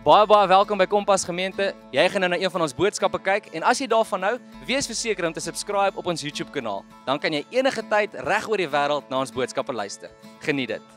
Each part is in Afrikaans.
Baie welkom by Kompas Gemeente. Jy gaan nou na een van ons boodskappe kyk en as jy daarvan nou, wees verseker om te subscribe op ons YouTube kanaal. Dan kan jy enige tyd reg oor die wêreld na ons boodskappe luister. Geniet dit.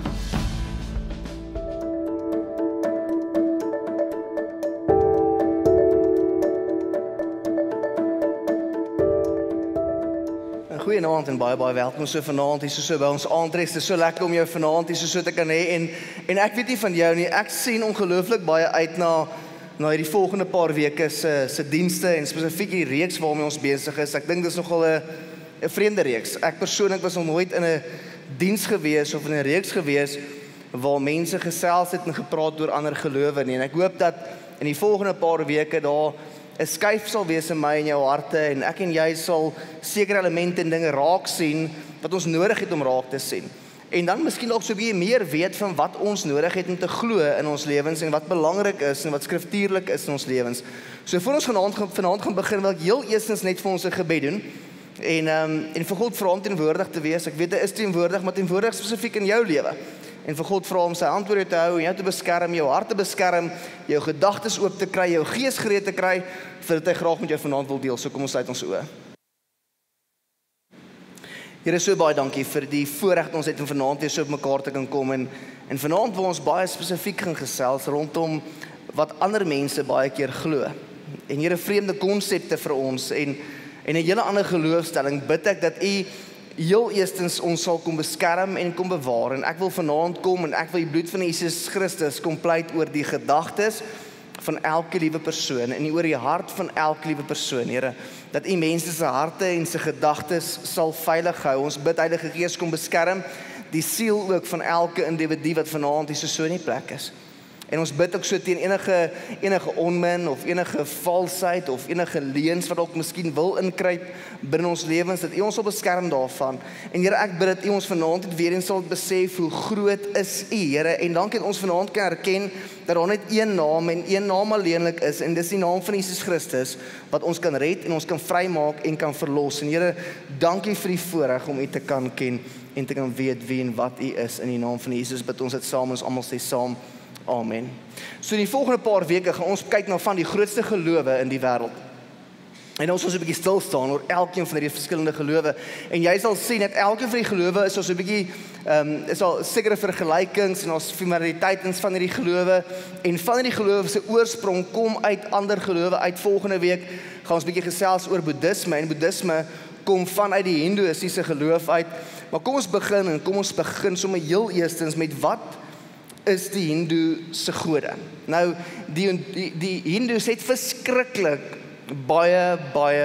Goeienaand en baie welkom so vanaand hier so by ons aantrek. Dit is so lekker om jou vanaand hier so te kan hê en ek weet nie van jou nie. Ek sien ongelooflik baie uit na hierdie volgende paar weke se dienste en spesifiek die reeks waarmee ons besig is. Ek dink dis nogal 'n vreemde reeks. Ek persoonlik was nog nooit in 'n diens gewees of in 'n reeks gewees waar mense gesels het en gepraat oor ander gelowe nie. En ek hoop dat in die volgende paar weke daar 'n skuif sal wees in my en jou harte en ek en jy sal sekere elemente en dinge raak sien wat ons nodig het om raak te sien. En dan miskien ook so 'n bietjie meer weet van wat ons nodig het om te glo in ons lewens en wat belangrik is en wat skriftuurlik is in ons lewens. So voor ons vanaand gaan begin wil ek heel eerstens net vir ons 'n gebed doen en vir God vra om teenwoordig te wees. Ek weet hy is teenwoordig, maar teenwoordig spesifiek in jou lewe. En vir God vra om sy hand oor jou te hou en jou te beskerm, jou hart te beskerm, jou gedagtes oop te kry, jou gees gereed te kry, vir dat hy graag met jou vanaand wil deel. So kom ons sluit ons oë. Here, so baie dankie vir die voorreg wat ons het om vanaand weer so op mekaar te kan kom en vanaand wil ons baie spesifiek gaan gesels rondom wat ander mense baie keer glo. En Here, vreemde konsepte vir ons en 'n hele ander geloofstelling bid ek dat U heel eerstens ons sal kom beskerm en kom bewaar en ek wil vanaand kom en ek wil die bloed van Jesus Christus kom pleit oor die gedagtes van elke liewe persoon en oor die hart van elke liewe persoon, Here, dat U mense se harte en se gedagtes sal veilig hou. Ons bid Heilige Gees kom beskerm die siel ook van elke individu wat vanaand hier so in die plek is. En ons bid ook so teen enige onmin of enige valsheid of enige leuns wat ook miskien wil inkruip binne ons lewens, dat U ons sal beskerm daarvan. En Here, ek bid dat U ons vanaand weer eens sal besef hoe groot is U, Here, en dan kan ons vanaand kan erken dat daar net een naam en een naam alleenlik is, en dis die naam van Jesus Christus, wat ons kan red en ons kan vrymaak en kan verlos. En Here, dankie vir die voorreg om U te kan ken en te kan weet wie en wat U is. In die naam van Jesus bid ons dit saam, ons almal sê saam. Amen. So in die volgende paar weke gaan ons kyk na van die grootste gelowe in die wêreld. En ons sal so 'n bietjie stil staan oor elkeen van hierdie verskillende gelowe. En jy sal sien dat elkeen van die gelowe is so 'n bietjie is al sekere vergelykings en ons familiariteite van hierdie gelowe en van hierdie gelowe se oorsprong kom uit ander gelowe uit. Volgende week gaan ons 'n bietjie gesels oor boeddhisme en boeddhisme kom vanuit die hindoeïstiese geloof uit. Maar kom ons begin sommer heel eerstens met wat is die Hindoe se gode. Nou, die Hindoes het verskriklik baie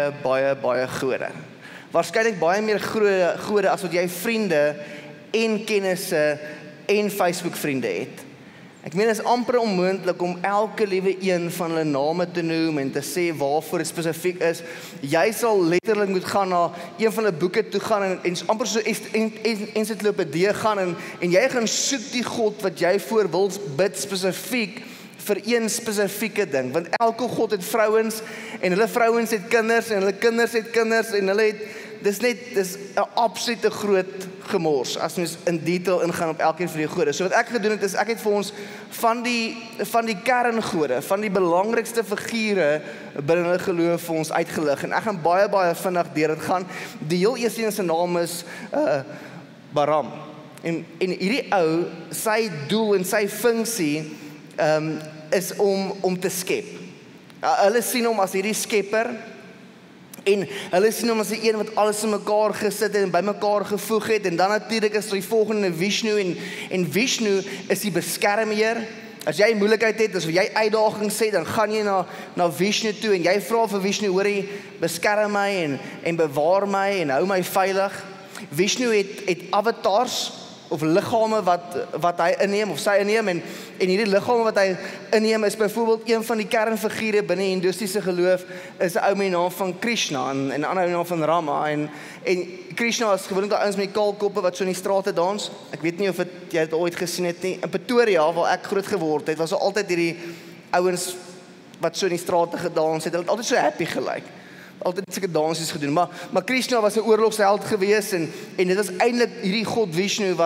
gode. Waarskynlik baie meer gode as wat jy vriende en kennisse en Facebook vriende het. Ek meen, dit is amper onmoontlik om elke liewe een van hulle name te noem en te sê waarvoor dit spesifiek is. Jy sal letterlik moet gaan na een van hulle boeke toe gaan en amper so ensiklopedie gaan en jy gaan soek die God wat jy voor wil bid spesifiek vir een spesifieke ding. Want elke God het vrouens en hulle vrouens het kinders en hulle kinders het kinders en hulle het dis 'n absolute groot gemors as mens in detail ingaan op elkeen van die gode. So wat ek gedoen het is ek het vir ons van die kerngode, van die belangrikste figure binne hulle geloof vir ons uitgelig en ek gaan baie vinnig deur dit gaan. Die heel eerste een se naam is Baram. En hierdie ou, sy doel en sy funksie is om te skep. Hulle sien hom as hierdie skepper. En hulle sien hom as die een wat alles in mekaar gesit het en by mekaar gevoeg het. En dan natuurlik is die volgende Vishnu en Vishnu is die beskermheer. As jy moeilikheid het, as jy uitdagings het, dan gaan jy na Vishnu toe en jy vra vir Vishnu, hoorie, beskerm my en bewaar my en hou my veilig. Vishnu het avatars of liggame wat hy inneem of sy inneem en hierdie liggame wat hy inneem is byvoorbeeld een van die kernfigure binne Hindoestiese geloof is 'n ou met die naam van Krishna en 'n ander naam van Rama en Krishna was gewoonlik daai ouens met die kaalkoppe wat so in die strate dans. Ek weet nie of jy dit ooit gesien het nie. In Pretoria waar ek groot geword het, was daar altyd hierdie ouens wat so in die strate gedans het. Hulle het altyd so happy gelyk. Altyd sulke dansies gedoen, maar Krishna was 'n oorlogsheld gewees en dit was eintlik hierdie god Vishnu wat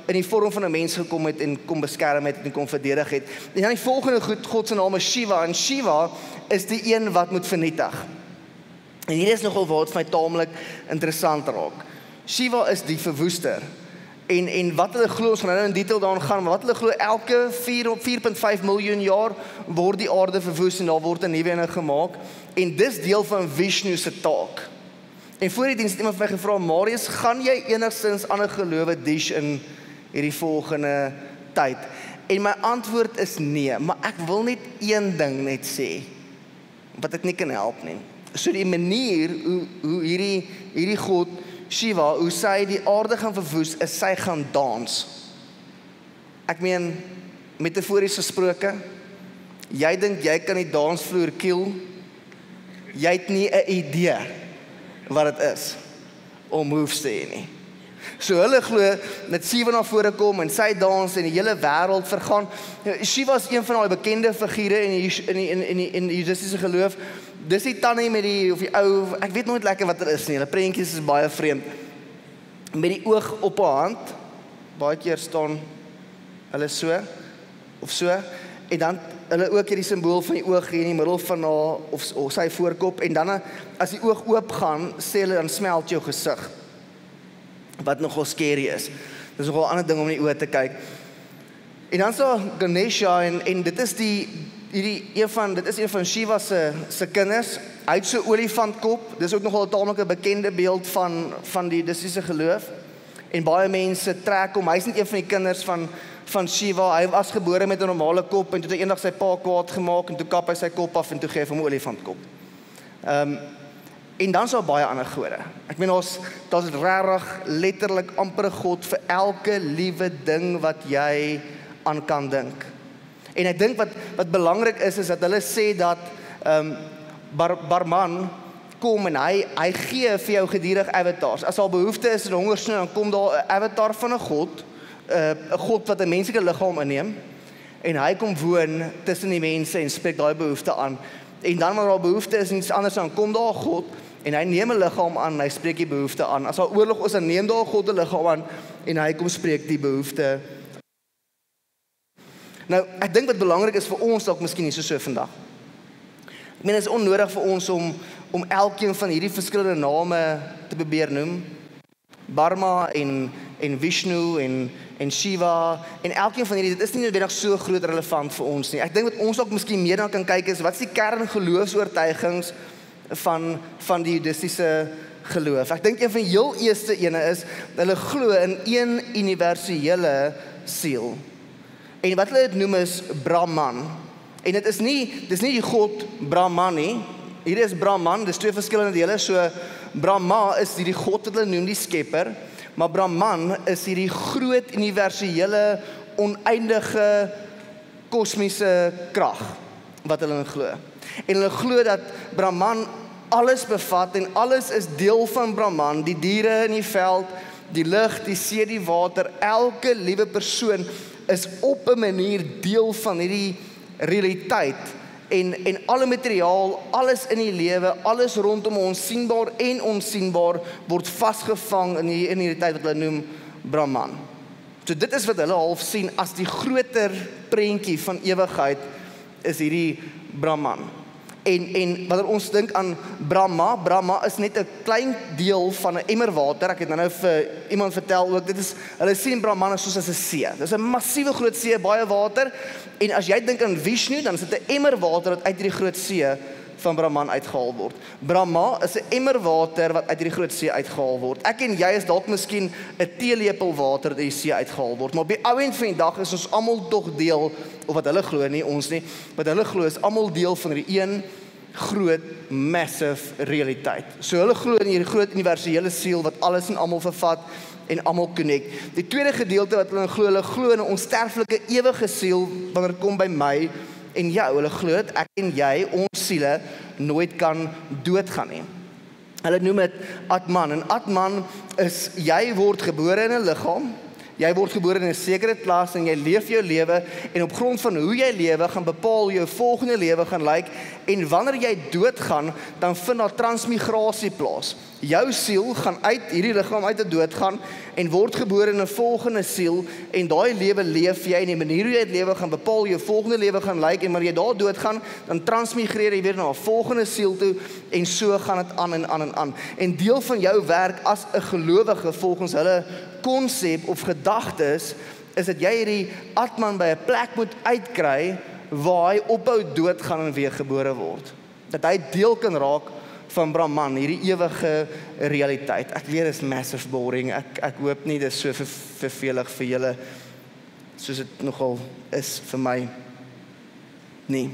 in die vorm van 'n mens gekom het en kom beskerm het en kom verdedig het. En dan die volgende God se naam is Shiva, en Shiva is die een wat moet vernietig. En hier is nogal waar het vir my taamlik interessant raak. Shiva is die verwoester. En wat hulle glo, ons gaan nou in detail daaraan gaan, maar wat hulle glo, elke 4.5 miljoen jaar word die aarde verwoes en daar word 'n nuwe een gemaak. En dis deel van Vishnu se taak. En voor die diens het iemand vir my gevra, Marius, gaan jy enigstens ander gelowe dish in hierdie volgende tyd? En my antwoord is nee, maar ek wil net een ding net sê, wat ek nie kan help nie. So die manier hoe hierdie God, Shiva, hoe sy die aarde gaan verwoes, is sy gaan dans. Ek meen, metafories gesproke, jy dink jy kan die dansvloer kill, jy het nie 'n idee wat dit is om moves te hê nie. So hulle glo dat Shiva na vore kom en sy dans en die hele wêreld vergaan. Shiva is een van daai bekende figure in die Judaïse geloof. Dis die tannie met die, of die ou, ek weet nooit lekker wat dit is nie, hulle prentjies is baie vreemd. Met die oog op haar hand, baie keer staan hulle so, of so, en dan hulle ook hierdie simbool van die oog in die middel van haar, of sy voorkop, en dan as die oog oop gaan, sê hulle, dan smelt jou gesig, wat nogal scary is. Dis nogal 'n ander ding om in die oë te kyk. En dan so Ganesha, en dit is dit is een van Shiva se kinders. Hy het so 'n olifantkop. Dis ook nogal 'n taamlik bekende beeld van die Judaïse geloof. En baie mense trek hom. Hy's nie een van die kinders van Shiva. Hy was gebore met 'n normale kop en toe het hy eendag sy pa kwaad gemaak en toe kap hy sy kop af en toe gee hy hom 'n olifantkop. En dan is daar baie ander gode. Ek meen daar's regtig letterlik amper 'n god vir elke liewe ding wat jy aan kan dink. En ek dink wat belangrik is dat hulle sê dat Brahman kom en hy gee vir jou gedurig avatars. As daar behoefte is in hongersnood, dan kom daar 'n avatar van 'n god wat 'n menslike liggaam inneem, en hy kom woon tussen die mense en spreek daai behoefte aan. En dan wanneer daar behoefte is en iets anders, dan kom daar 'n god en hy neem 'n liggaam aan en hy spreek die behoefte aan. As daar oorlog is, dan neem daar 'n god 'n liggaam aan en hy kom spreek die behoefte. Nou, ek dink wat belangrik is vir ons, dalk miskien nie so vandag. Ek meen, dit is onnodig vir ons om elkeen van hierdie verskillende name te probeer noem. Brahma en Vishnu en Shiva en elkeen van hierdie, dit is nie noodwendig so groot relevant vir ons nie. Ek dink wat ons dalk miskien meer dan kan kyk is, wat is die kerngeloofsoortuigings van die Judaïse geloof? Ek dink een van die heel eerste ene is, hulle glo in een universele siel. En wat hulle dit noem is Brahman. En dit is nie die god Brahman nie. Hier is Brahman, dis twee verskillende dele. So Brahma is hierdie god wat hulle noem die skepper, maar Brahman is hierdie groot universele oneindige kosmiese krag wat hulle glo. En hulle glo dat Brahman alles bevat en alles is deel van Brahman, die diere in die veld, die lug, die see, die water, elke liewe persoon is op 'n manier deel van hierdie realiteit en alle materiaal, alles in die lewe, alles rondom ons sienbaar en onsienbaar word vasgevang in die realiteit wat hulle noem Brahman. So dit is wat hulle half sien as die groter prentjie van ewigheid is hierdie Brahman. En wanneer ons dink aan Brahma is net 'n klein deel van 'n emmer water. Ek het nou vir iemand vertel ook, hulle sien Brahman is soos 'n see. Dis 'n massiewe groot see, baie water. En as jy dink aan Vishnu, dan is dit 'n emmer water wat uit hierdie groot see van Brahman uitgehaal word. Brahma is 'n emmer water wat uit hierdie groot see uitgehaal word. Ek en jy is dalk miskien 'n teelepel water wat uit die see uitgehaal word. Maar op die ou end van die dag is ons almal tog deel, of wat hulle glo, nie ons nie, wat hulle glo is almal deel van hierdie een groot, massive realiteit. So hulle glo in hierdie groot universele siel wat alles en almal vervat en almal connect. Die tweede gedeelte wat hulle glo in 'n onsterflike ewige siel wanneer dit kom by my en jou. Hulle glo dat ek en jy, ons siele, nooit kan doodgaan nie. Hulle noem dit Atman. En Atman is, jy word gebore in 'n liggaam, jy word gebore in 'n sekere klas en jy leef jou lewe en op grond van hoe jy lewe gaan bepaal hoe jou volgende lewe gaan lyk en wanneer jy doodgaan, dan vind daar transmigrasie plaas. Jou siel gaan uit hierdie liggaam uit 'n dood gaan en word gebore in 'n volgende siel en daai lewe leef jy en die manier hoe jy dit lewe gaan bepaal jou volgende lewe gaan lyk en wanneer jy daar dood gaan, dan transmigreer jy weer na 'n volgende siel toe en so gaan dit aan en aan en aan. En deel van jou werk as 'n gelowige volgens hulle konsep of gedagtes is dat jy hierdie Atman by 'n plek moet uitkry waar hy ophou doodgaan en weer gebore word. Dat hy deel kan raak van Brahman, hierdie ewige realiteit. Ek weet dit is massive boring. Ek hoop nie dit is so vervelig vir julle soos dit nogal is vir my nie.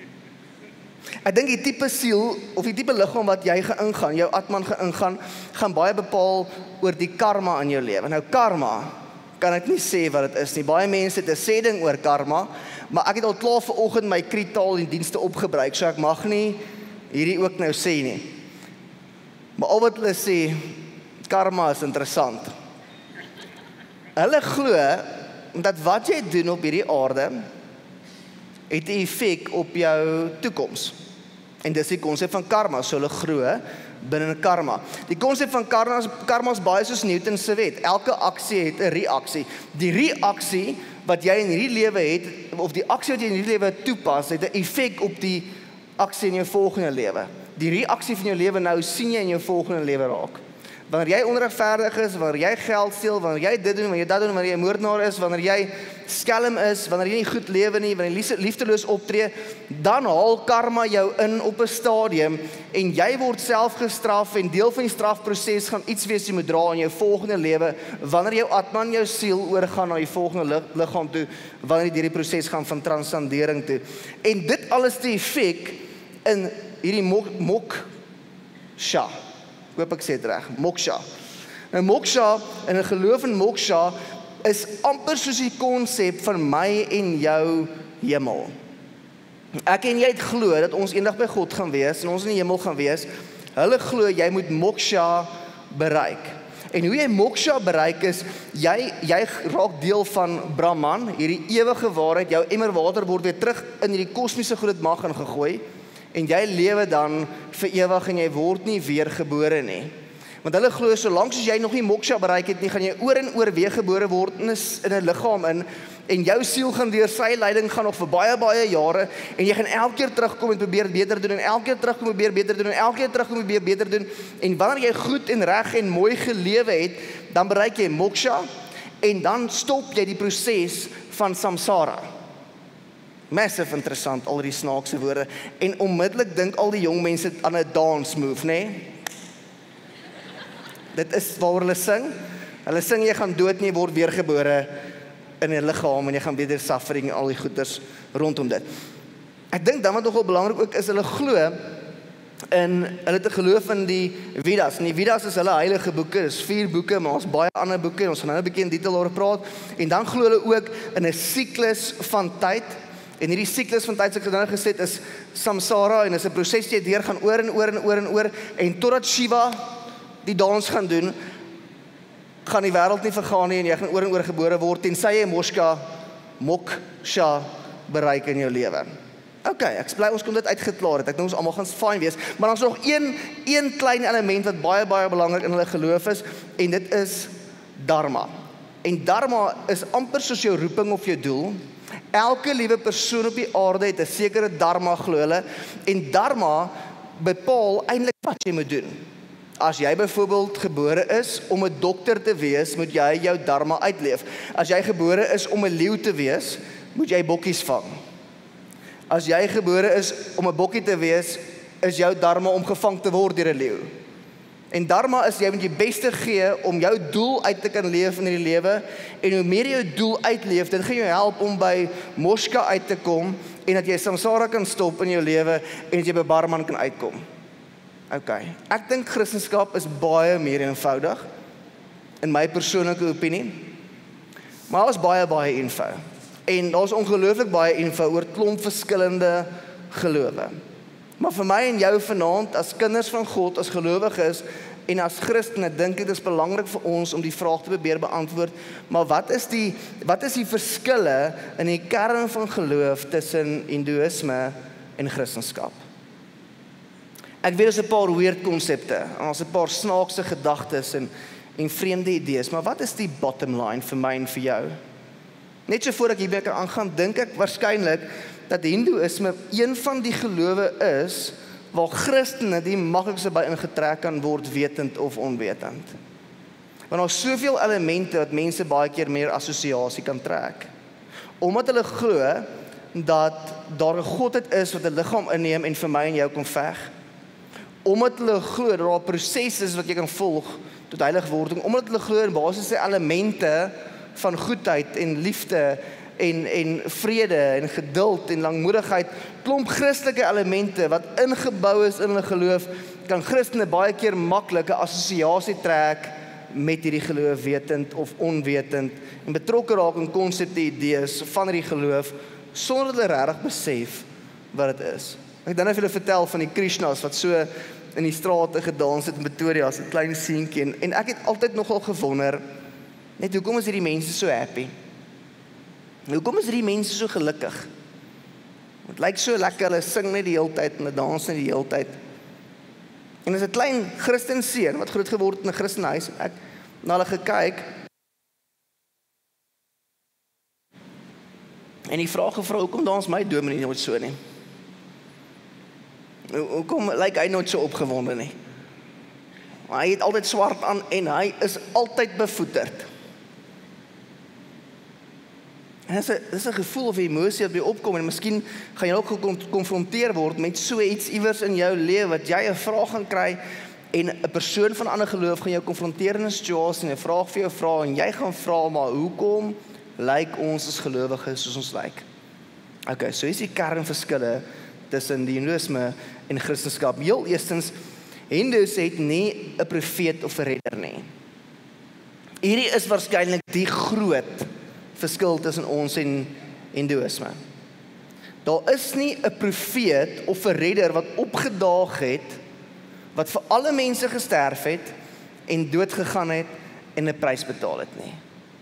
Ek dink die tipe siel of die tipe liggaam wat jy ingaan, jou Atman ingaan, gaan baie bepaal oor die karma in jou lewe. Nou karma kan ek nie sê wat dit is nie. Baie mense het 'n sê ding oor karma, maar ek het al klaar vanoggend my kritaal en dienste opgebruik, so ek mag nie hierdie ook nou sê nie. Maar al wat hulle sê, karma is interessant. Hulle glo dat wat jy doen op hierdie aarde het 'n effek op jou toekoms. En dis die konsep van karma, so hulle glo binne karma. Die konsep van karma is baie soos Newton se wet. Elke aksie het 'n reaksie. Die reaksie wat jy in hierdie lewe het, of die aksie wat jy in hierdie lewe toepas, het 'n effek op die aksie in jou volgende lewe. Die reaksie van jou lewe nou sien jy in jou volgende lewe raak. Wanneer jy onregverdig is, wanneer jy geld steel, wanneer jy dit doen, wanneer jy dat doen, wanneer jy moordenaar is, wanneer jy skelm is, wanneer jy nie goed lewe nie, wanneer jy liefdeloos optree, dan haal karma jou in op 'n stadium en jy word self gestraf en deel van die strafproses gaan iets wees jy moet dra in jou volgende lewe wanneer jou Atman, jou siel oorgaan na die volgende liggaam toe, wanneer jy deur die proses gaan van transcendering toe. En dit alles die effek in hierdie moksha. Ek hoop ek sê dit reg, moksha. Nou moksha, en 'n geloof in moksha is amper soos die konsep van my en jou hemel. Ek en jy het glo dat ons eendag by God gaan wees en ons in die hemel gaan wees. Hulle glo jy moet moksha bereik. En hoe jy moksha bereik is, jy raak deel van Brahman, hierdie ewige waarheid, jou emmer water word weer terug in hierdie kosmiese groot mag ingegooi. En jy lewe dan vir ewig en jy word nie weer gebore nie. Want hulle glo solank as jy nog nie moksha bereik het nie, gaan jy oor en oor weer gebore word in 'n liggaam in en jou siel gaan deur sy leiding gaan nog vir baie jare en jy gaan elke keer terugkom en probeer beter doen en elke keer terugkom en probeer beter doen en elke keer terugkom en probeer beter doen en wanneer jy goed en reg en mooi gelewe het, dan bereik jy moksha en dan stop jy die proses van samsara. Massive interessant, al die snaakse woorde. En onmiddellik dink al die jong mense aan 'n dance move, né? Dit is waar hulle sing. Hulle sing jy gaan dood nie, word weergebore in 'n liggaam en jy gaan weer suffering en al die goeders rondom dit. Ek dink dan wat nogal belangrik ook is, hulle glo en hulle het 'n geloof in die Vedas. En die Vedas is hulle heilige boeke, dis 4 boeke, maar ons baie ander boeke en ons gaan nou 'n bietjie in detail oor praat. En dan glo hulle ook in 'n siklus van tyd. En hierdie siklus van tyd soos ek nou gesê is samsara en is 'n proses wat jy deur gaan oor en oor en totdat Shiva die dans gaan doen, gaan die wêreld nie vergaan nie en jy gaan oor en oor gebore word tensy jy moksha bereik in jou lewe. Okay, ek bly ons kon dit uitgeklaar het. Ek dink ons almal gaan fyn wees, maar daar's nog een klein element wat baie belangrik in hulle geloof is en dit is dharma. En dharma is amper soos jou roeping of jou doel. Elke liewe persoon op die aarde het 'n sekere dharma glo hulle en dharma bepaal eintlik wat jy moet doen. As jy byvoorbeeld gebore is om 'n dokter te wees, moet jy jou dharma uitleef. As jy gebore is om 'n leeu te wees, moet jy bokkies vang. As jy gebore is om 'n bokkie te wees, is jou dharma om gevang te word deur 'n leeu. En dharma is jy moet jy beste gee om jou doel uit te kan leef in hierdie lewe en hoe meer jy jou doel uitleef, dit gaan jou help om by moksha uit te kom en dat jy samsara kan stop in jou lewe en dat jy by Brahman kan uitkom. Okay. Ek dink Christendom is baie meer eenvoudig in my persoonlike opinie. Maar daar's baie info. En daar's ongelooflik baie info oor klomp verskillende gelowe. Maar vir my en jou vanaand as kinders van God, as gelowiges en as Christene, dink ek dit is belangrik vir ons om die vraag te probeer beantwoord, maar wat is die verskille in die kern van geloof tussen Hindoeïsme en Christendom? Ek weet, is 'n paar weird konsepte, en ons 'n paar snaakse gedagtes en vreemde idees, maar wat is die bottom line vir my en vir jou? Net so voor ek hierby kan aangaan, dink ek waarskynlik dat Hindoeïsme een van die gelowe is waar Christene die maklikste by ingetrek kan word, wetend of onwetend. Want daar is soveel elemente wat mense baie keer meer assosiasie kan trek. Omdat hulle glo dat daar 'n godheid is wat 'n liggaam inneem en vir my en jou kan veg. Omdat hulle glo dat daar 'n proses is wat jy kan volg tot heiligwording, omdat hulle glo in basiese elemente van goedheid en liefde en vrede en geduld en langmoedigheid, klomp Christelike elemente wat ingebou is in hulle geloof, kan Christene baie keer maklik 'n assosiasie trek met hierdie geloof, wetend of onwetend, en betrokke raak in konsepte, idees van hierdie geloof, sonder dat hulle regtig besef wat dit is. Ek het dan net vir julle vertel van die Krishnas wat so in die strate gedans het in Pretoria, 'n klein seentjie, en ek het altyd nogal gewonder, net hoekom is hierdie mense so happy? Hoekom is hierdie mense so gelukkig? Het lyk so lekker, hulle sing net die hele tyd en hulle dans net die hele tyd. En as 'n klein Christen seun wat groot geword het in 'n Christenhuis, ek na hulle gekyk en die vraag gevra, hoekom dans my dominee nooit so nie? Hoekom lyk hy nooit so opgewonde nie? Hy het altyd swart aan en hy is altyd bevoeterd. En dit is 'n gevoel of 'n emosie wat by opkom, en miskien gaan jy ook gekonfronteer word met so iets iewers in jou lewe, wat jy 'n vraag gaan kry, en 'n persoon van 'n ander geloof gaan jou konfronteer in 'n situasie, en 'n vraag vir jou vra, en jy gaan vra, maar hoekom lyk ons as gelowiges soos ons lyk? Okay, so is die kernverskille tussen die Hindoeïsme en Christendom. Heel eerstens, Hindoes het nie 'n profeet of 'n redder nie. Hierdie is waarskynlik die groot verskil tussen ons en Hindoeïsme. Daar is nie 'n profeet of 'n redder wat opgedaag het, wat vir alle mense gesterf het en dood gegaan het en 'n prys betaal het nie.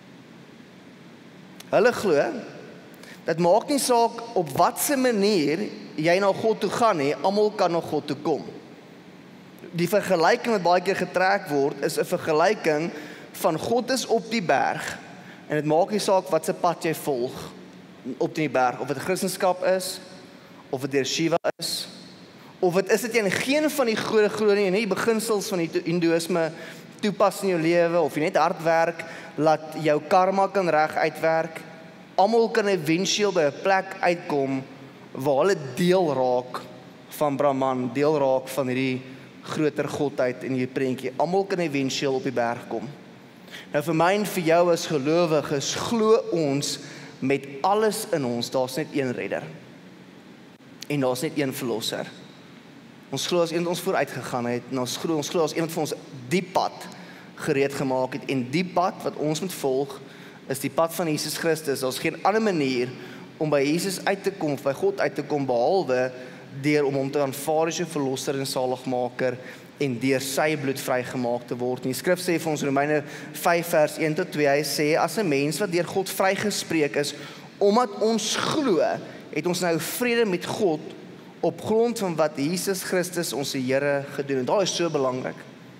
Hulle glo, dat maak nie saak op watse manier jy na God toe gaan nie, almal kan na God toe kom. Die vergelyking wat baie keer getrek word, is 'n vergelyking van God is op die berg, en dit maak nie saak wat se pad jy volg op die berg, of dit Christendom is, of dit deur Shiva is, of dit is dit jy in geen van die gode glo nie, en nie die beginsels van die Hindoeïsme toepas in jou lewe, of jy net hard werk, laat jou karma kan reg uitwerk. Almal kan eventueel by 'n plek uitkom waar hulle deel raak van Brahman, deel raak van hierdie groter godheid in hierdie prentjie. Almal kan eventueel op die berg kom. Nou vir my en vir jou as gelowiges, glo ons met alles in ons, daar's net een redder. En daar's net een verlosser. Ons glo as iemand ons vooruit gegaan het, en ons glo as iemand vir ons die pad gereed gemaak het, en die pad wat ons moet volg, is die pad van Jesus Christus. Daar's geen ander manier om by Jesus uit te kom, of by God uit te kom, behalwe deur om hom te aanvaar as jou verlosser en saligmaker, en deur sy bloed vrygemaak te word. En die skrif sê vir ons Romeine 5 vers 1 tot 2, hy sê, as 'n mens wat deur God vrygespreek is, omdat ons glo, het ons nou vrede met God, op grond van wat Jesus Christus ons Here gedoen het. Daar is so belangrik.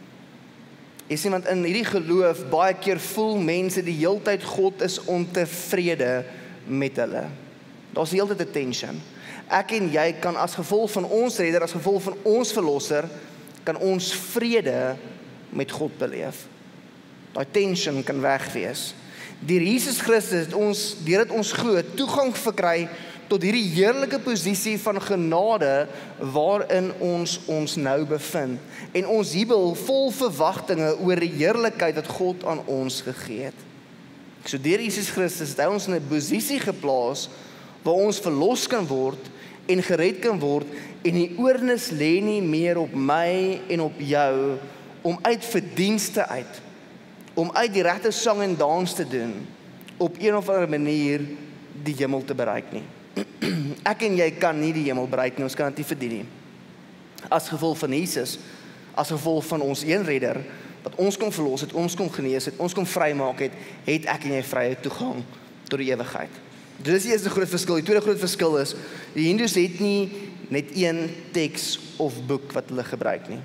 Jy sien, want in hierdie geloof, baie keer voel mense die heeltyd God is ontevrede met hulle. Daar's die heeltyd 'n tension. Ek en jy kan as gevolg van ons redder, as gevolg van ons verlosser, kan ons vrede met God beleef. Daai tension kan wegwees. Deur Jesus Christus het ons, deurdat ons glo, toegang verkry tot hierdie heerlike posisie van genade waarin ons nou bevind. En ons jubel vol verwagtinge oor die heerlikheid wat God aan ons gegee het. So deur Jesus Christus het hy ons in 'n posisie geplaas waar ons verlos kan word en gered kan word, en die oornis lê nie meer op my en op jou om uit verdienste uit, om uit die regte sang en dans te doen, op een of ander manier die hemel te bereik nie. Ek en jy kan nie die hemel bereik nie, ons kan dit nie verdien nie. As gevolg van Jesus, as gevolg van ons een redder, wat ons kom verlos het, ons kom genees het, ons kom vrymaak het ek en jy vrye toegang tot die ewigheid. Dit is die eerste groot verskil. Die tweede groot verskil is, die Hindoes het nie net een teks of boek wat hulle gebruik nie.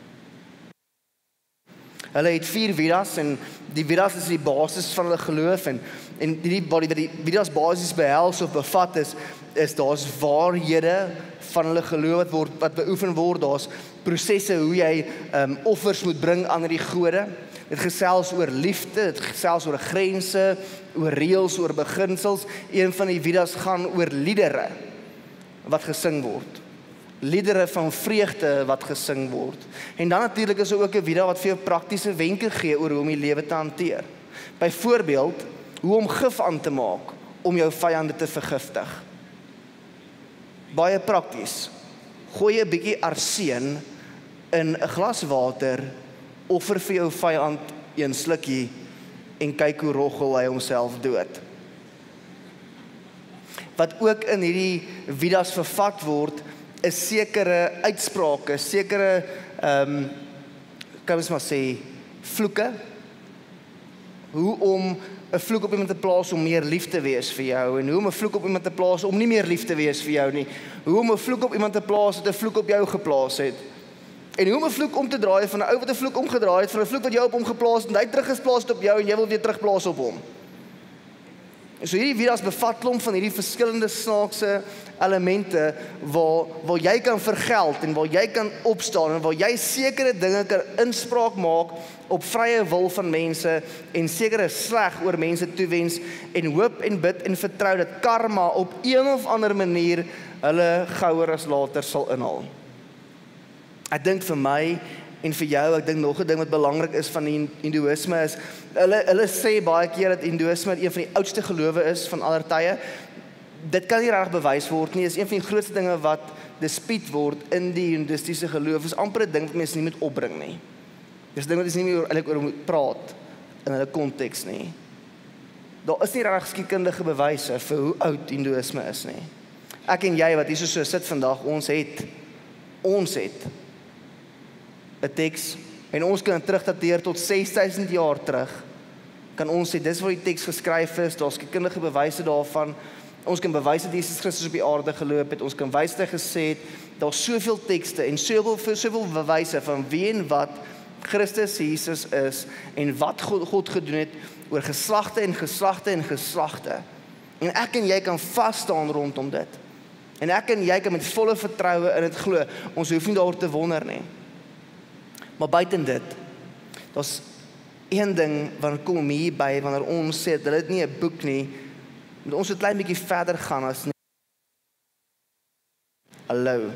Hulle het 4 vidas en die vidas is die basis van hulle geloof en die vidas basis behels of bevat is daar's waarhede van hulle geloof wat beoefen word, daar's prosesse hoe jy offers moet bring aan die gode. Dit gesels oor liefde, dit gesels oor grense, oor reëls, oor beginsels. Een van die vidas gaan oor liedere wat gesing word. Liedere van vreugde wat gesing word. En dan natuurlik is ook 'n vida wat vir jou praktiese wenke gee oor hoe om die lewe te hanteer. Byvoorbeeld, hoe om gif aan te maak om jou vyande te vergiftig. Baie prakties. Gooi 'n bietjie arseen in 'n glas water, offer vir jou vyand 1 slukkie en kyk hoe roggel hy homself dood. Wat ook in hierdie vidas vervat word, is sekere uitsprake, sekere kan ons maar sê vloeke. Hoe om 'n vloek op iemand te plaas om meer lief te wees vir jou en hoe om 'n vloek op iemand te plaas om nie meer lief te wees vir jou nie. Hoe om 'n vloek op iemand te plaas wat 'n vloek op jou geplaas het. En hoe om 'n vloek om te draai van 'n ou wat 'n vloek omgedraai het, van 'n vloek wat jou op hom geplaas het en hy teruggeplaas het op jou en jy wil weer terugplaas op hom. En so hierdie vidas bevat klomp van hierdie verskillende snaakse elemente waar jy kan vergeld en waar jy kan opstaan en waar jy sekere dinge kan inspraak maak op vrye wil van mense en sekere sleg oor mense toewens en hoop en bid en vertrou dat karma op een of ander manier hulle gouer as later sal inhaal. Ek dink vir my en vir jou, ek dink nog 'n ding wat belangrik is van die Hindoeïsme is, hulle sê baie keer dat Hindoeïsme een van die oudste gelowe is van aller tye. Dit kan nie reg bewys word nie, is een van die grootste dinge wat dispuut word in die Hindoeïstiese geloof, is amper 'n ding wat mense nie moet opbring nie. Dis 'n ding wat jy nie meer eintlik oor moet praat in hulle konteks nie. Daar is nie reg geskiedkundige bewyse vir hoe oud Hindoeïsme is nie. Ek en jy wat hier so sit vandag, ons het 'n teks en ons kan terugdateer tot 6000 jaar terug. Kan ons sê dis waar die teks geskryf is, daar's kundige bewyse daarvan. Ons kan bewys dat Jesus Christus op die aarde geloop het. Ons kan wys dat hy gesê het daar's soveel tekste en soveel bewyse van wie en wat Christus Jesus is en wat God gedoen het oor geslagte en geslagte en geslagte. En ek en jy kan vas staan rondom dit. En ek en jy kan met volle vertroue in dit glo. Ons hoef nie daaroor te wonder nie. Maar buiten dit, daar's een ding wanneer kom hierby, wanneer ons sê dat dit nie 'n boek nie, moet ons 'n klein bietjie verder gaan as nie. Hallo.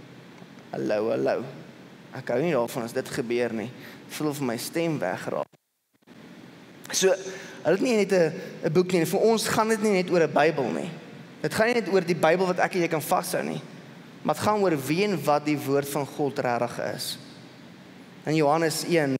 Ek hou nie daarvan as dit gebeur nie. Ek voel of my stem wegraak. So, hulle het nie net 'n boek nie, vir ons gaan dit nie net oor 'n Bybel nie. Dit gaan nie net oor die Bybel wat ek en jy kan vashou nie, maar dit gaan oor wie en wat die woord van God regtig is. In Johannes 1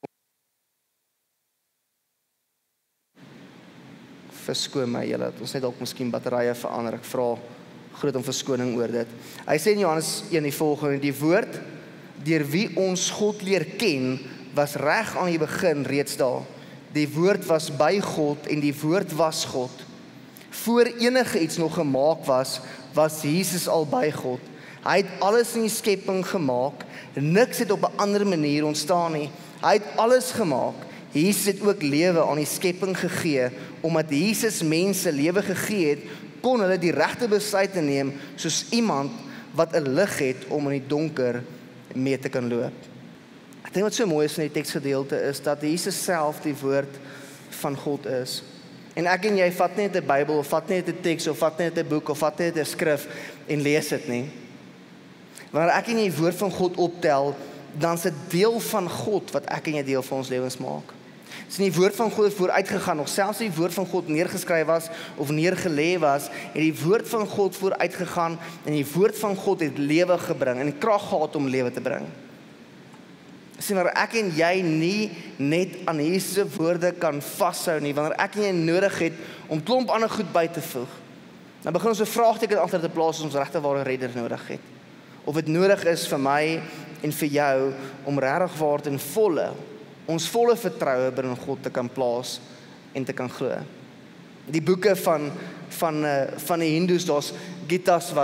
verskoon my julle, ons net dalk miskien batterye verander. Ek vra groot om verskoning oor dit. Hy sê in Johannes 1 die volgende: die woord deur wie ons God leer ken, was reg aan die begin reeds daar. Die woord was by God en die woord was God. Voor enige iets nog gemaak was Jesus al by God. Hy het alles in die skepping gemaak. Niks het op 'n ander manier ontstaan nie. Hy het alles gemaak. Jesus het ook lewe aan die skepping gegee. Omdat Jesus mense lewe gegee het, kon hulle die regte besluite neem soos iemand wat 'n lig het om in die donker mee te kan loop. Ek dink wat so mooi is in die teksgedeelte is dat Jesus self die woord van God is. En ek en jy vat net 'n Bybel of vat net 'n teks of vat net 'n boek of vat net 'n skrif en lees dit nie. Wanneer ek en jy die woord van God optel, dan is dit deel van God wat ek en jy deel van ons lewens maak. Dis nie die woord van God het vooruitgegaan nog, selfs die woord van God neergeskryf was of neergelê was, het die woord van God vooruitgegaan en die woord van God het lewe gebring en krag gehad om lewe te bring. Sien, wanneer ek en jy nie net aan Jesus se woorde kan vashou nie, wanneer ek en jy nodig het om klomp ander goed by te voeg, dan begin ons 'n vraagteken agter te plaas as ons regtig ware redder nodig het. Of dit nodig is vir my en vir jou om regtig waar ten volle ons volle vertroue binne God te kan plaas en te kan glo. Die boeke van die Hindoes, daar's Gitas wat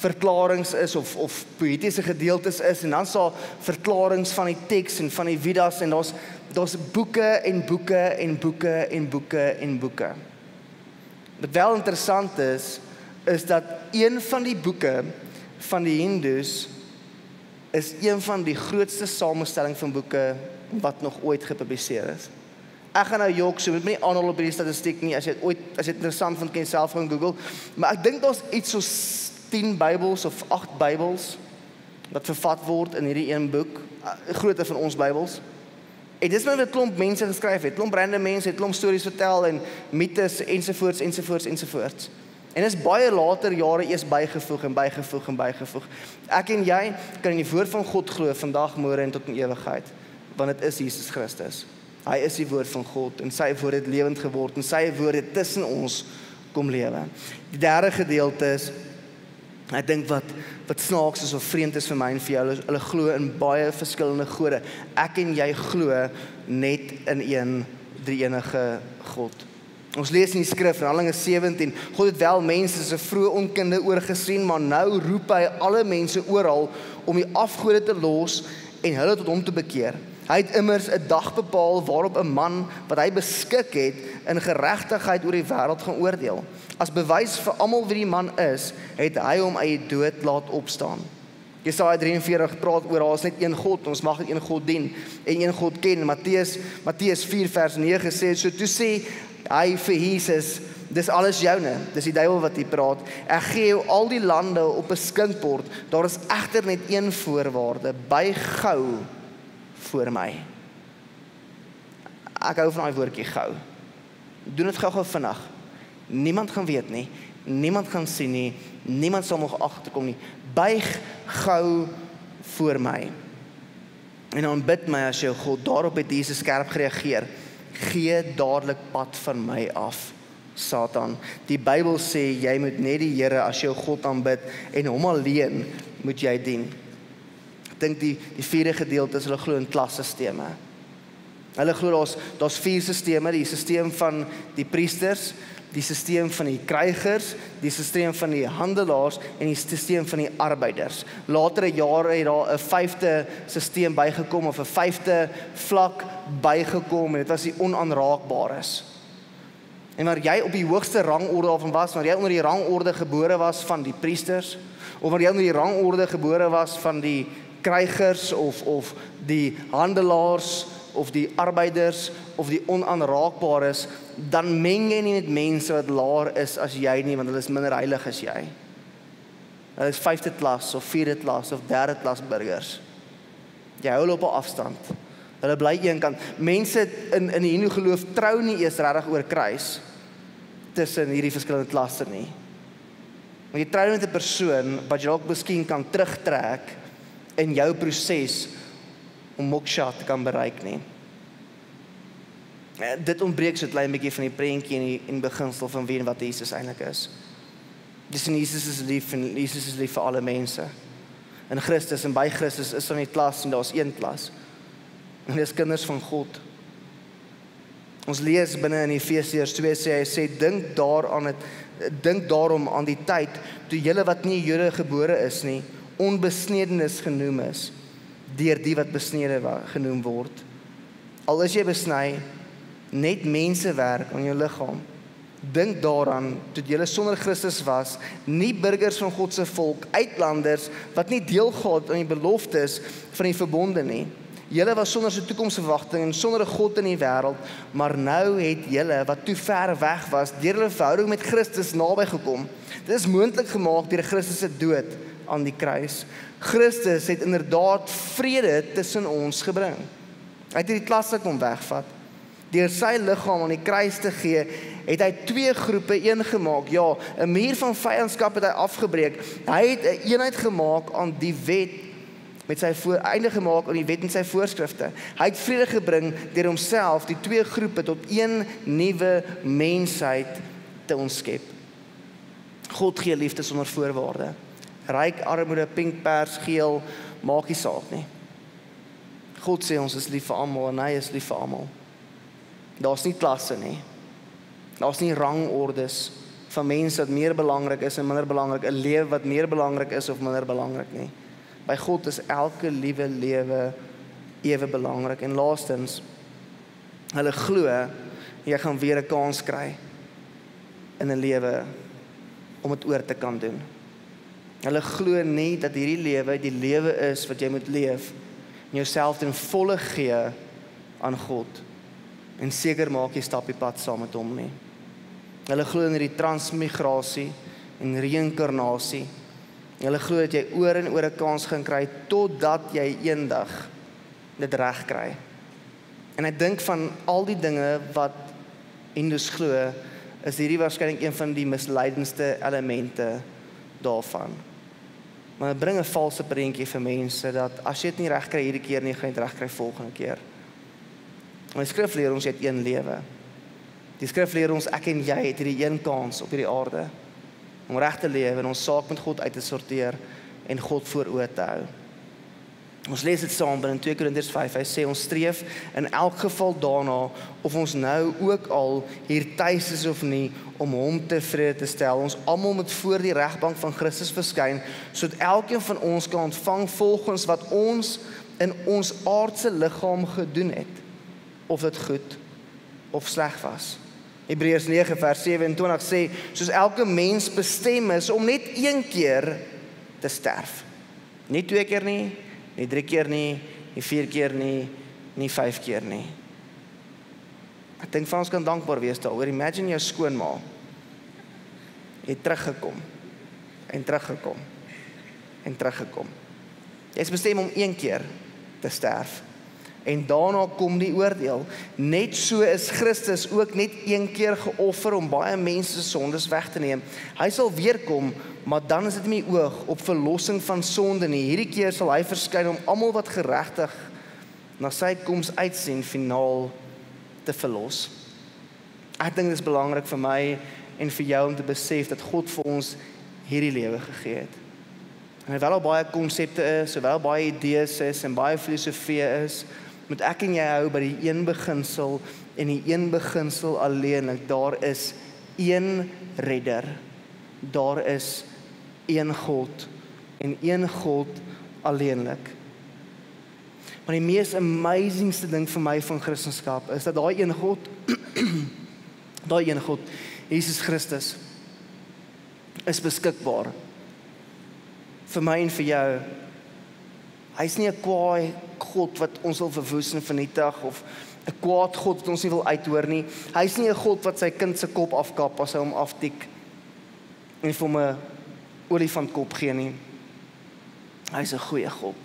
verklarings is of poëtiese gedeeltes is en dan is daar verklarings van die teks en van die Vedas en daar's boeke en boeke en boeke en boeke en boeke. Wat wel interessant is dat een van die boeke van die Hindoes is een van die grootste samestelling van boeke wat nog ooit gepubliseer is. Ek gaan nou jok, so moet my nie aanhou op hierdie statistiek nie, as jy het interessant vind, kan jy self gaan Google, maar ek dink daar's iets soos 10 Bybels of 8 Bybels wat vervat word in hierdie een boek, groter van ons Bybels. En dis wat 'n klomp mense geskryf het, klomp random mense het klomp stories vertel en mites ensovoorts ensovoorts ensovoorts. En is baie later jare eers bygevoeg en bygevoeg en bygevoeg. Ek en jy kan in die woord van God glo vandag, môre en tot in ewigheid, want dit is Jesus Christus. Hy is die woord van God en sy woord het lewend geword en sy woord het tussen ons kom lewe. Die derde gedeelte is, ek dink wat snaaks is of vreemd is vir my en vir jou, hulle glo in baie verskillende gode. Ek en jy glo net in een drie-enige God. Ons lees in die skrif in Handelinge 17, God het wel mense se vroeë onkunde oorgesien, maar nou roep hy alle mense oral om die afgode te los en hulle tot hom te bekeer. Hy het immers 'n dag bepaal waarop 'n man wat hy beskik het in geregtigheid oor die wêreld gaan oordeel. As bewys vir almal wie die man is, het hy hom uit die dood laat opstaan. Jesaja 43 praat oor daar is net een God, ons mag net een God dien en een God ken. Matteus 4 vers 9 sê, so toe sê hy vir Jesus, dis alles joune, dis die duiwel wat hier praat. Ek gee jou al die lande op 'n skinkbord, daar is egter net een voorwaarde, buig gou voor my. Ek hou van daai woordjie gou. Doen dit gou vinnig. Niemand gaan weet nie, niemand gaan sien nie, niemand sal nog agterkom nie. Buig gou voor my. En dan bid my as jou God, daarop het Jesus skerp gereageer. Gee dadelik pad van my af, Satan. Die Bybel sê jy moet net die Here as jou God aanbid en hom alleen moet jy dien. Ek dink die vierde gedeelte is hulle glo in klassisteme. Hulle glo daar's 4 sisteme, die sisteem van die priesters, die sisteem van die krygers, die sisteem van die handelaars en die sisteem van die arbeiders. Latere jare het daar 'n 5de sisteem bygekom of 'n 5de vlak bygekom en dit was die onaanraakbares. En waar jy op die hoogste rangorde daarvan was, waar jy onder die rangorde gebore was van die priesters, of waar jy onder die rangorde gebore was van die krygers of die handelaars of die arbeiders of die onaanraakbares, dan meng jy nie met mense wat laer is as jy nie, want hulle is minder heilig as jy. Hulle is 5de klas of 4de klas of 3de klas burgers. Jy hou hulle op 'n afstand. Hulle bly eenkant. Mense in die Hindoe geloof trou nie eers regtig oor kruis tussen hierdie verskillende klasse nie. Want jy trou met 'n persoon wat jy dalk miskien kan terugtrek in jou proses om moksha te kan bereik nie. Dit ontbreek so 'n klein bietjie van die prentjie en beginsel van wie en wat Jesus eintlik is. Dis Jesus is lief en Jesus is lief vir alle mense. In Christus en by Christus is daar nie klas en daar's een klas. En dis kinders van God. Ons lees binne in Efesiërs 2 sê hy sê dink daarom aan die tyd toe julle wat nie Jode gebore is nie, onbesnedenis genoem is deur die wat besnede genoem word. Al is jy besny, net mense werk aan jou liggaam. Dink daaraan toe julle sonder Christus was, nie burgers van God se volk, uitlanders wat nie deel gehad aan die beloftes van die verbonde nie. Julle was sonder 'n toekomsverwagting en sonder 'n God in die wêreld, maar nou het julle wat toe ver weg was, deur hulle verhouding met Christus naby gekom. Dit is moontlik gemaak deur Christus se dood aan die kruis. Christus het inderdaad vrede tussen ons gebring. Hy het hierdie klasse kom wegvat. Deur sy liggaam aan die kruis te gee, het hy 2 groepe een gemaak. Ja, 'n muur van vyandskap het hy afgebreek. Hy het 'n eenheid gemaak aan die wet met sy einde gemaak aan die wet en sy voorskrifte. Hy het vrede gebring deur homself die 2 groepe tot een nuwe mensheid te ontskep. God gee liefde sonder voorwaarde. Ryk, armoede, pink, pers, geel, maak nie saak nie. God sê ons is lief vir almal en hy is lief vir almal. Daar's nie klasse nie. Daar's nie rangordes van mense wat meer belangrik is en minder belangrik, 'n lewe wat meer belangrik is of minder belangrik nie. By God is elke liewe lewe ewe belangrik. En laastens, hulle glo jy gaan weer 'n kans kry in 'n lewe om dit oor te kan doen. Hulle glo nie dat hierdie lewe die lewe is wat jy moet leef en jouself ten volle gee aan God en seker maak jy stap die pad saam met hom nie. Hulle glo in hierdie transmigrasie en reïnkarnasie. Hulle glo dat jy oor en oor 'n kans gaan kry totdat jy eendag dit reg kry. En ek dink van al die dinge wat Hindus glo, is hierdie waarskynlik een van die misleidendste elemente daarvan. Maar dit bring 'n valse prentjie vir mense dat as jy dit nie reg kry hierdie keer nie, gaan jy dit reg kry volgende keer. Maar die skrif leer ons jy het een lewe. Die skrif leer ons ek en jy het hierdie een kans op hierdie aarde om reg te lewe en ons saak met God uit te sorteer en God voor oë te hou. Ons lees dit saam in 2 Korintiërs 5. Hy sê ons streef in elk geval daarna of ons nou ook al hier tuis is of nie om hom tevrede te stel. Ons almal moet voor die regbank van Christus verskyn sodat elkeen van ons kan ontvang volgens wat ons in ons aardse liggaam gedoen het, of dit goed of sleg was. Hebreërs 9 vers 27 sê soos elke mens bestem is om net een keer te sterf. Nie 2 keer nie, nie 3 keer nie, nie 4 keer nie, nie 5 keer nie. Ek dink van ons kan dankbaar wees daaroor. Imagine jou skoonma het teruggekom en teruggekom en teruggekom. Jy is bestem om een keer te sterf. En daarna kom die oordeel. Net so is Christus ook net een keer geoffer om baie mense se sondes weg te neem. Hy sal weer kom, maar dan is dit nie oog op verlossing van sonde nie. Hierdie keer sal hy verskyn om almal wat geregtig na sy koms uitsien finaal te verlos. Ek dink dit is belangrik vir my en vir jou om te besef dat God vir ons hierdie lewe gegee het. En hoewel daar baie konsepte is, hoewel baie idees is en baie filosofie is, moet ek en jy hou by die een beginsel en die een beginsel alleenlik. Daar is een redder. Daar is een God en een God alleenlik. Maar die mees amazingste ding vir my van Christendom is dat daai een God, daai een God, Jesus Christus, is beskikbaar vir my en vir jou. Hy's nie 'n kwaai God wat ons wil verwoes en vernietig of 'n kwaad God wat ons nie wil uithoor nie. Hy's nie 'n God wat sy kind se kop afkap as hy hom aftik en vir hom 'n olifantkop gee nie. Hy's 'n goeie God.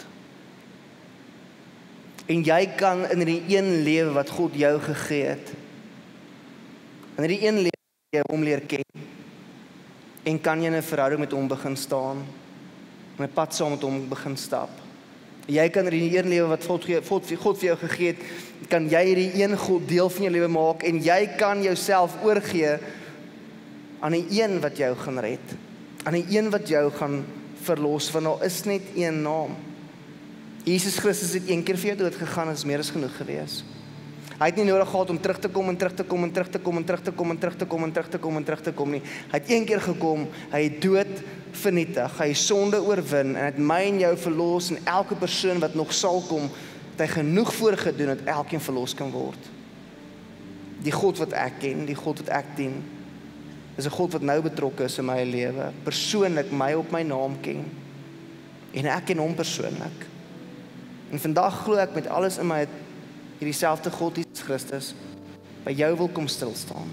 En jy kan in hierdie een lewe wat God jou gegee het, in hierdie een lewe jy hom leer ken, en kan jy in 'n verhouding met hom begin staan, en 'n pad saam met hom begin stap. Jy kan in hierdie een lewe wat God vir jou gegee het, kan jy hierdie een God deel van jou lewe maak, en jy kan jouself oorgee aan die een wat jou gaan red, aan die een wat jou gaan verlos, want daar is net een naam. Jesus Christus het een keer vir jou dood gegaan, is meer as genoeg gewees. Hy het nie nodig gehad om terug te kom en terug te kom en terug te kom en terug te kom en terug te kom en terug te kom en terug te kom nie. Hy het een keer gekom, hy het dood vernietig, hy het sonde oorwin en het my en jou verlos, en elke persoon wat nog sal kom, het hy genoeg voorgedoen dat elkeen verlos kan word. Die God wat ek ken, die God wat ek dien, is 'n God wat nou betrokke is in my lewe, persoonlik my op my naam ken, en ek ken hom persoonlik. En vandag glo ek met alles in my, hierdie selfde God, Jesus Christus, by jou wil kom stilstaan.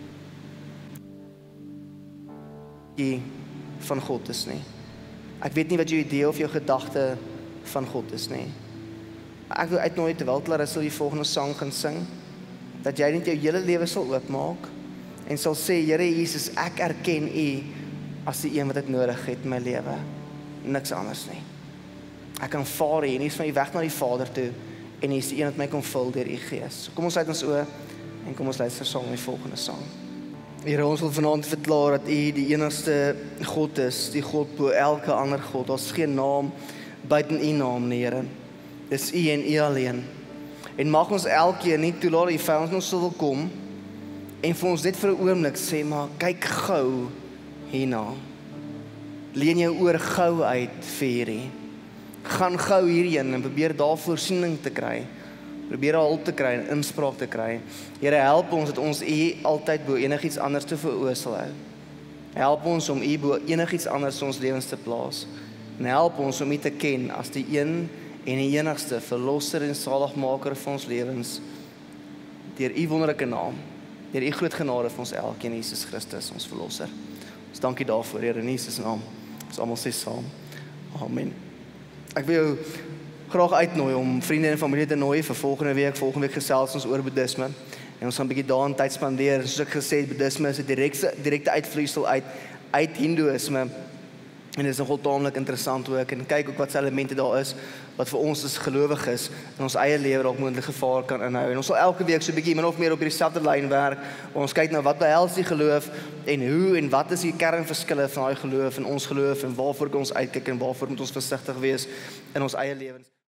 Die van God is nie. Ek weet nie wat jou idee of jou gedagte van God is nie. Ek wil uitnooi terwyl Clarissa die volgende sang gaan sing, dat jy net jou hele lewe sal oopmaak en sal sê, Here Jesus, ek erken U as die een wat ek nodig het in my lewe. Niks anders nie. Ek kan vaar hier, en U is van U weg na die Vader toe, en U is die een wat my kom vul deur U Gees. So kom ons uit ons oë, en kom ons luister saam die volgende sang. Here, ons wil vanaand verklaar dat U die enigste God is, die God bo elke ander God. Daar's geen naam buiten U naam nie, Here. Dis U en U alleen. En mag ons elkeen nie toelaat dat die vyand ons sal wil kom en vir ons net vir 'n oomblik sê, maar kyk gou hierna. Leen jou oor gou uit vir hierdie. Gaan gou hierheen en probeer daar voorsiening te kry. Probeer hulp te kry en inspraak te kry. Here, help ons dat ons U altyd bo enigiets anders te veroordeel hou. Help ons om U bo enigiets anders in ons lewens te plaas. En help ons om U te ken as die een en die enigste verlosser en saligmaker van ons lewens. Deur U wonderlike naam, deur U groot genade vir ons elkeen, Jesus Christus, ons verlosser. Ons dankie daarvoor, Here, in Jesus naam. Ons almal sê saam. Amen. Ek wil jou graag uitnooi om vriende en familie te nooi vir volgende week gesels ons oor boeddhisme. En ons gaan 'n bietjie daarin tyd spandeer. Soos ek gesê het, boeddhisme is 'n direkte uitvloeisel uit hindoeïsme. En dit is nogal taamlik interessant ook. En kyk ook wat se elemente daar is wat vir ons as gelowiges in ons eie lewe dalk moontlik gevaar kan inhou. En ons sal elke week so 'n bietjie min of meer op hierdie selfde lyn werk. Ons kyk na wat behels die geloof en hoe en wat is die kernverskille van daai geloof en ons geloof en waarvoor kan ons uitkyk en waarvoor moet ons versigtig wees in ons eie lewens.